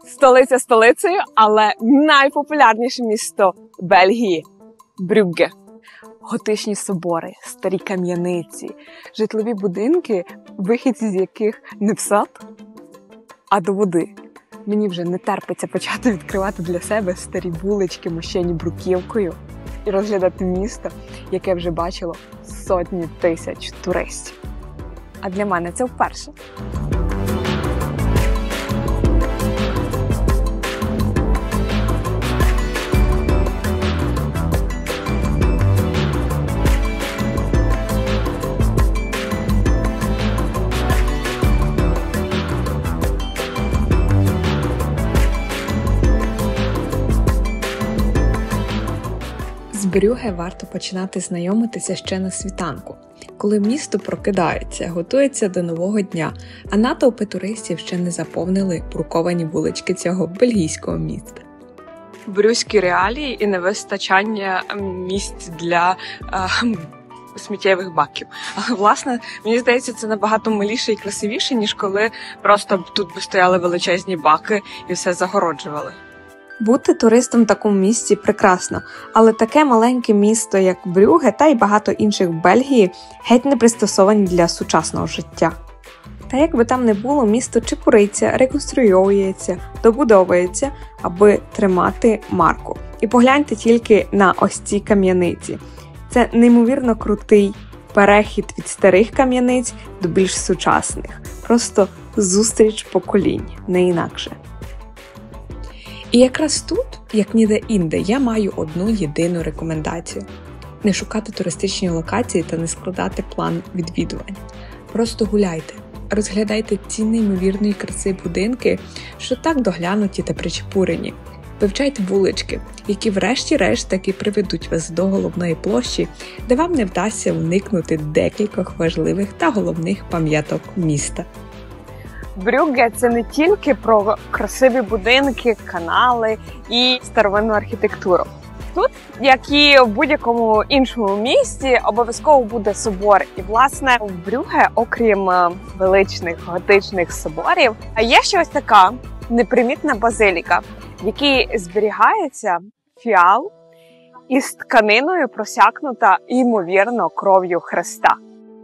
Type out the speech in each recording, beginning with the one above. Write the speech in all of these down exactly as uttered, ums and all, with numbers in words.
Столиця столицею, але найпопулярніше місто Бельгії – Брюгге. Готичні собори, старі кам'яниці, житлові будинки, вихід з яких не в сад, а до води. Мені вже не терпиться почати відкривати для себе старі вулички, мощені бруківкою і розглядати місто, яке вже бачило сотні тисяч туристів. А для мене це вперше. З Брюгге варто починати знайомитися ще на світанку, коли місто прокидається, готується до нового дня, а натовпи туристів ще не заповнили бруковані вулички цього бельгійського міста. Брюзькі реалії і невистачання місць для е, сміттєвих баків. Але, власне, мені здається, це набагато миліше і красивіше, ніж коли просто тут би стояли величезні баки і все загороджували. Бути туристом в такому місці прекрасно, але таке маленьке місто, як Брюгге, та й багато інших в Бельгії, геть не пристосовані для сучасного життя. Та як би там не було, місто чепуриться, реконструюється, добудовується, аби тримати марку. І погляньте тільки на ось ці кам'яниці. Це неймовірно крутий перехід від старих кам'яниць до більш сучасних. Просто зустріч поколінь, не інакше. І якраз тут, як ніде інде, я маю одну єдину рекомендацію. Не шукати туристичні локації та не складати план відвідувань. Просто гуляйте, розглядайте ці неймовірної краси будинки, що так доглянуті та причепурені. Вивчайте вулички, які врешті-решт таки приведуть вас до головної площі, де вам не вдасться уникнути декількох важливих та головних пам'яток міста. Брюгге – це не тільки про красиві будинки, канали і старовинну архітектуру. Тут, як і в будь-якому іншому місті, обов'язково буде собор. І, власне, в Брюгге, окрім величних готичних соборів, є ще ось така непримітна базиліка, в якій зберігається фіал із тканиною, просякнута, ймовірно, кров'ю Христа.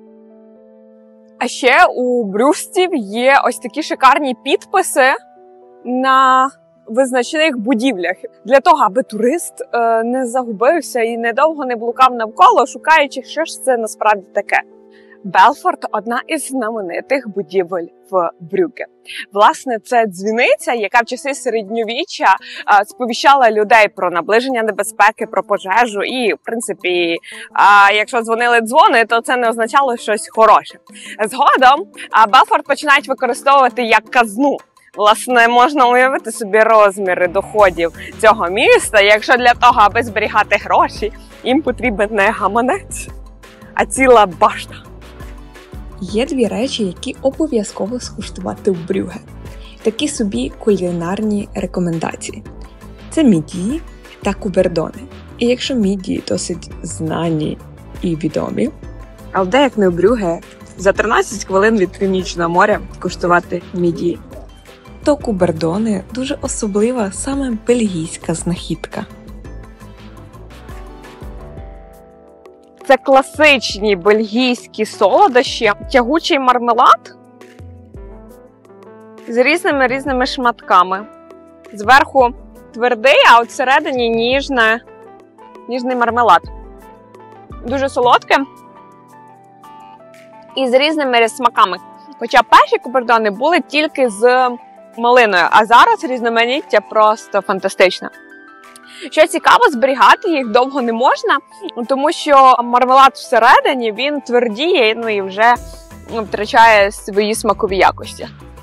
А ще у брюжців є ось такі шикарні підписи на визначених будівлях. Для того, аби турист е, не загубився і недовго не блукав навколо, шукаючи, що ж це насправді таке. Белфорт – одна із знаменитих будівель в Брюгге. Власне, це дзвіниця, яка в часи середньовіччя а, сповіщала людей про наближення небезпеки, про пожежу. І, в принципі, а, якщо дзвонили дзвони, то це не означало щось хороше. Згодом а, Белфорт починають використовувати як казну. Власне, можна уявити собі розміри доходів цього міста, якщо для того, аби зберігати гроші, їм потрібен не гаманець, а ціла башта. Є дві речі, які обов'язково скуштувати в Брюгге. Такі собі кулінарні рекомендації. Це мідії та кубердони. І якщо мідії досить знані і відомі, але де, як не в Брюгге, за тринадцять хвилин від Північного моря куштувати мідії, то кубердони – дуже особлива саме бельгійська знахідка. Це класичні бельгійські солодощі, тягучий мармелад з різними-різними шматками. Зверху твердий, а от всередині ніжне, ніжний мармелад. Дуже солодке і з різними смаками. Хоча перші кубердони були тільки з малиною, а зараз різноманіття просто фантастичне. Що цікаво, зберігати їх довго не можна, тому що мармелад всередині, він твердіє, ну і вже втрачає свої смакові якості.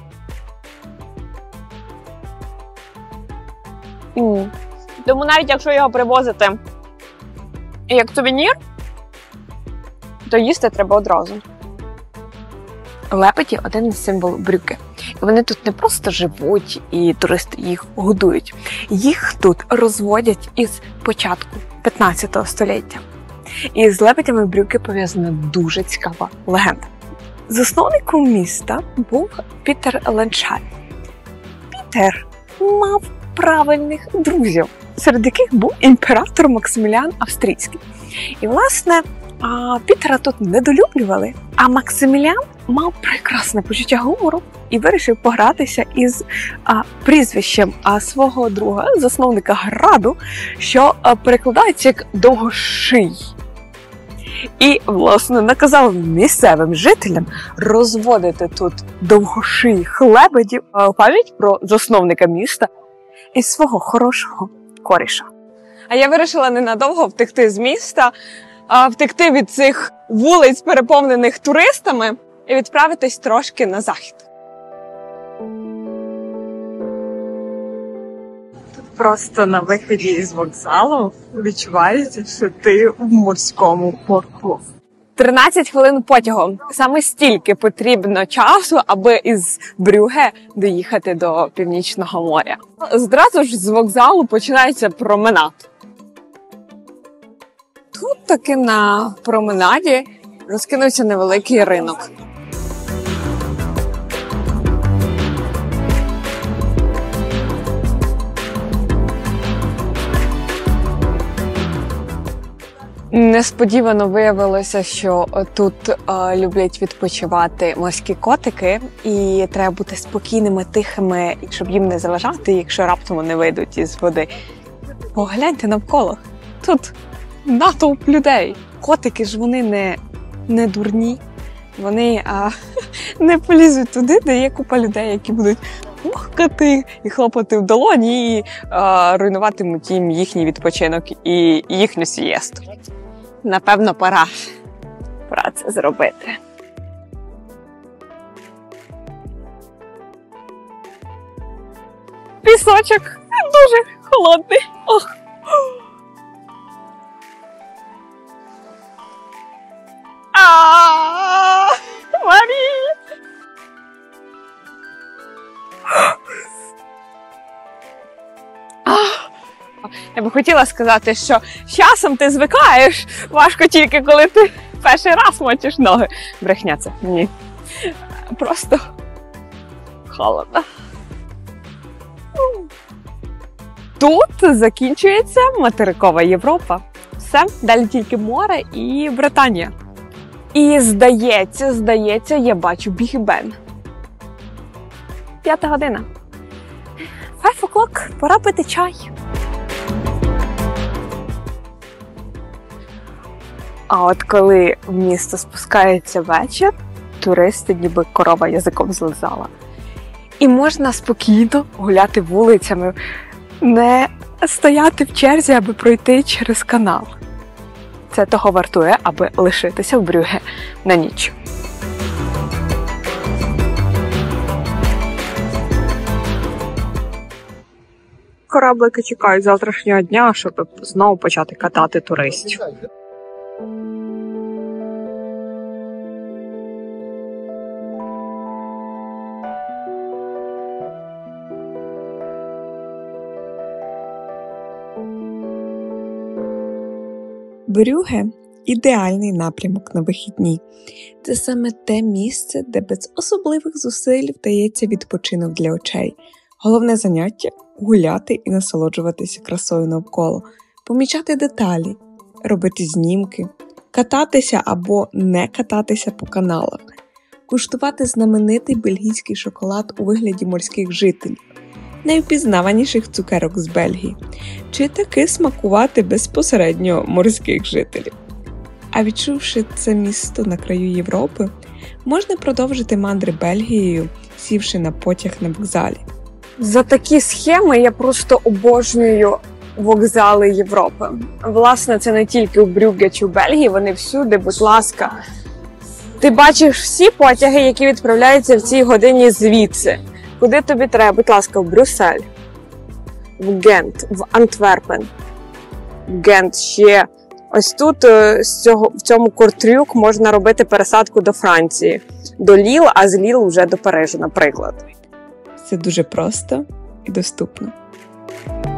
Mm. Тому навіть якщо його привозити як сувенір, то їсти треба одразу. Лепеті – один із символів Брюгге. І вони тут не просто живуть і туристи їх годують. Їх тут розводять із початку п'ятнадцятого століття. І з лепетями в Брюгге пов'язана дуже цікава легенда. Засновником міста був Пітер Леншаль. Пітер мав правильних друзів, серед яких був імператор Максиміліан Австрійський. І, власне, Пітера тут недолюблювали, а Максиміліан мав прекрасне почуття гумору і вирішив погратися із а, прізвищем а, свого друга, засновника Граду, що а, перекладається як «довгоший». І, власне, наказав місцевим жителям розводити тут довгошиїх лебедів у пам'ять про засновника міста і свого хорошого коріша. А я вирішила ненадовго втекти з міста, а втекти від цих вулиць, переповнених туристами, і відправитись трошки на захід. Просто на виході з вокзалу відчувається, що ти в морському порту. тринадцять хвилин потягом. Саме стільки потрібно часу, аби із Брюгге доїхати до Північного моря. Зразу ж з вокзалу починається променад. Тут таки на променаді розкинувся невеликий ринок. Несподівано виявилося, що тут е, люблять відпочивати морські котики, і треба бути спокійними, тихими, щоб їм не заважати, якщо раптом вони вийдуть із води. Погляньте навколо. Тут натовп людей. Котики ж вони не, не дурні. Вони а, не полізуть туди, де є купа людей, які будуть мухкати і хлопати в долоні, і а, руйнуватимуть їм їхній відпочинок і їхню сієсту. Напевно, пора, пора це зробити. Пісочок дуже холодний. Ох. А, Марія! Я би хотіла сказати, що з часом ти звикаєш, важко тільки коли ти перший раз мочиш ноги. Брехня це. Ні. Просто холодно. Тут закінчується материкова Європа. Все, далі тільки море і Британія. І здається, здається, я бачу Біг Бен. П'ята година. Five o'clock, пора пити чай. А от коли в місто спускається вечір, туристи ніби корова язиком злизала. І можна спокійно гуляти вулицями, не стояти в черзі, аби пройти через канал. Це того вартує, аби лишитися в Брюгге на ніч. Кораблики чекають завтрашнього дня, щоб знову почати катати туристів. Брюгге – ідеальний напрямок на вихідні. Це саме те місце, де без особливих зусиль вдається відпочинок для очей. Головне заняття – гуляти і насолоджуватися красою навколо, помічати деталі, робити знімки, кататися або не кататися по каналах, куштувати знаменитий бельгійський шоколад у вигляді морських жителів, найвпізнаваніших цукерок з Бельгії, чи таки смакувати безпосередньо морських жителів. А відчувши це місто на краю Європи, можна продовжити мандри Бельгією, сівши на потяг на вокзалі. За такі схеми я просто обожнюю вокзали Європи. Власне, це не тільки у Брюгге чи в Бельгії, вони всюди, будь ласка. Ти бачиш всі потяги, які відправляються в цій годині звідси. Куди тобі треба? Будь ласка, в Брюссель, в Гент, в Антверпен, в Гент ще. Ось тут з цього, в цьому Кортрюк можна робити пересадку до Франції, до Ліл, а з Ліл вже до Парижа, наприклад. Це дуже просто і доступно.